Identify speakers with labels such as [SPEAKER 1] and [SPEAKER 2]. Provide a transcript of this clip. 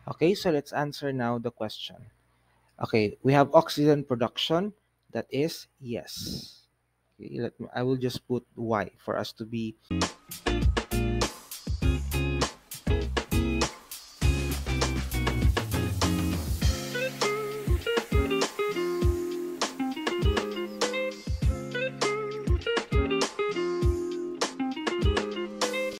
[SPEAKER 1] Okay, so let's answer now the question. Okay, we have oxygen production. That is yes. Okay, I will just put Y for us to be